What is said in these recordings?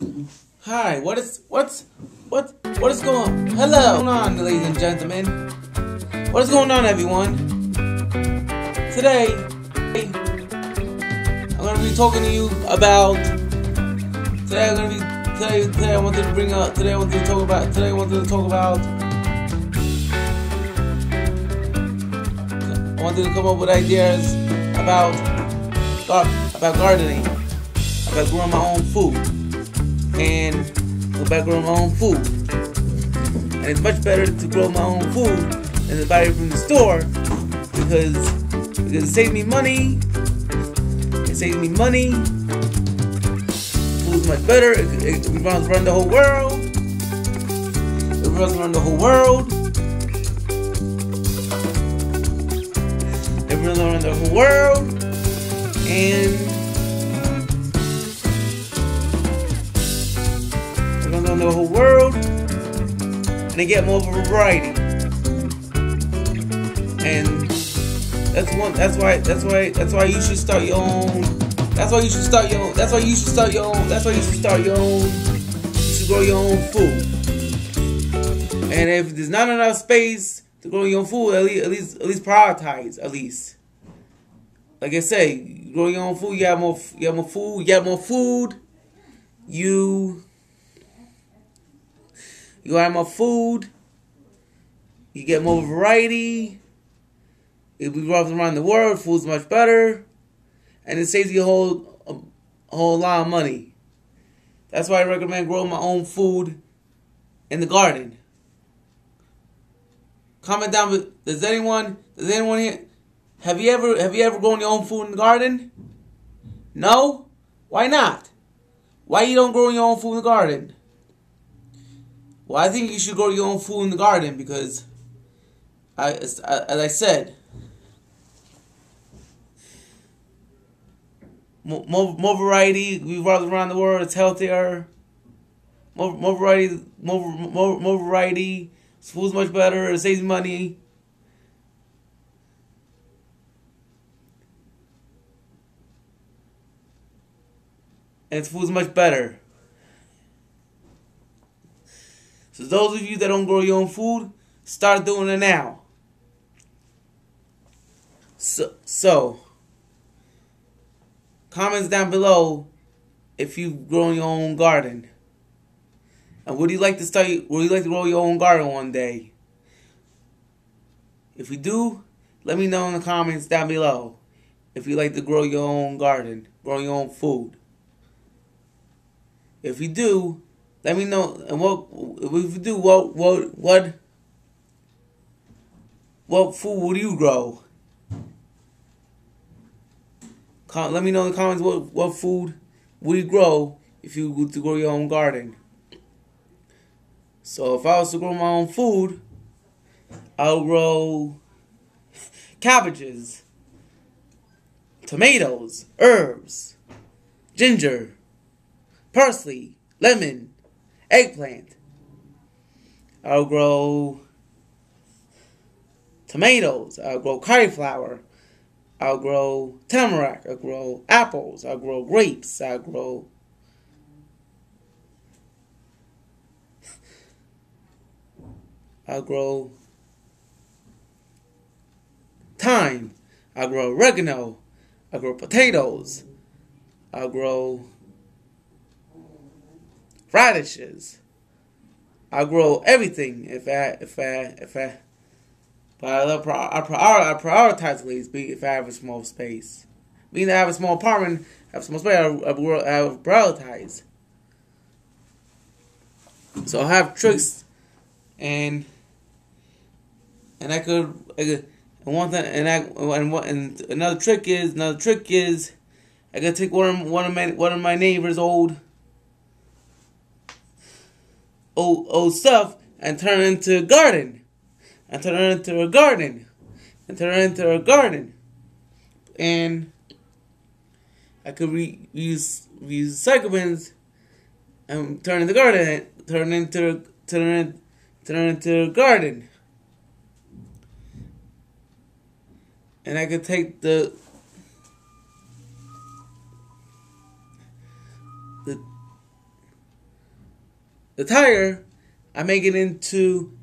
Hi, what is going on? Hello, what's going on, ladies and gentlemen? What is going on, everyone? Today, I'm going to be talking to you about. Today, I wanted to bring up. Today, I wanted to talk about. I wanted to come up with ideas about gardening, about growing my own food. And about growing my own food. And it's much better to grow my own food than to buy it from the store because it saves me money. Food's much better. It runs around the whole world. And on the whole world, and they get more of a variety. And that's why you should start your own. You should grow your own food. And if there's not enough space to grow your own food, at least prioritize. At least, like I say, you grow your own food. You have more food. You have more food. You get more variety. It revolves around the world. Food's much better, and it saves you a whole lot of money. That's why I recommend growing my own food in the garden. Comment down. Does anyone here? Have you ever grown your own food in the garden? No? Why not? Why you don't grow your own food in the garden? Well, I think you should grow your own food in the garden because, as I said, more variety. We run around the world. It's healthier. More variety. More variety. Food's much better. It saves money. And food's much better. So those of you that don't grow your own food, start doing it now. So comments down below if you've grown your own garden. And would you like to grow your own garden one day? If you do, let me know in the comments down below. If you like to grow your own garden, grow your own food. If you do, let me know. And if you do, what food would you grow? Let me know in the comments what food would you grow if you were to grow your own garden. So if I was to grow my own food, I'll grow cabbages, tomatoes, herbs, ginger, parsley, lemon, eggplant. I'll grow tomatoes. I'll grow cauliflower. I'll grow tamarack. I'll grow apples. I'll grow grapes. I'll grow thyme. I'll grow oregano. I'll grow potatoes. I'll grow radishes. I'll grow everything but I prioritize these. If I have a small space, meaning I have a small apartment, have small space, I prioritize. So I have tricks, and another trick is I could take one of my neighbor's old stuff and turn it into a garden. And I could use cycle bins and turn into a garden. And I could take the the tire, I make it into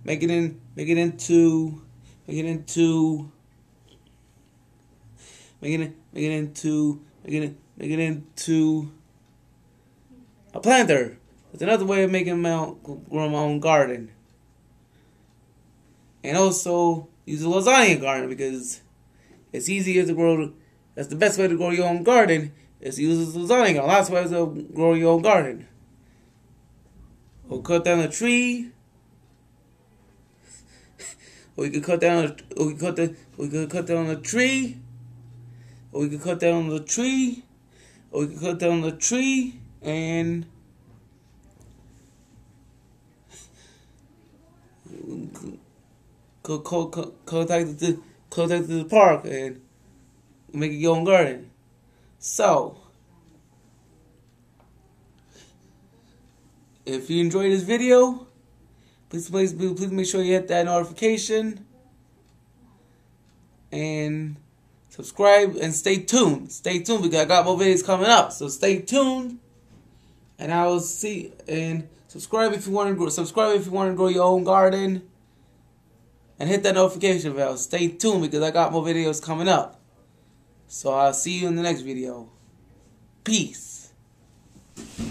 a planter. It's another way of making grow my own garden. And also use a lasagna garden because it's easier to grow. That's the best way to grow your own garden. Is to use a lasagna garden. Lots of ways to grow your own garden. Or cut down a tree. Or you could cut down a tree. Or we could cut down the tree. Or we could cut down the tree and contact the park and make your own garden. So, if you enjoyed this video, please make sure you hit that notification and subscribe and stay tuned. Stay tuned because I got more videos coming up. So stay tuned, and I will see and subscribe if you want to grow. Subscribe if you want to grow your own garden, and hit that notification bell. Stay tuned because I got more videos coming up. So I'll see you in the next video. Peace.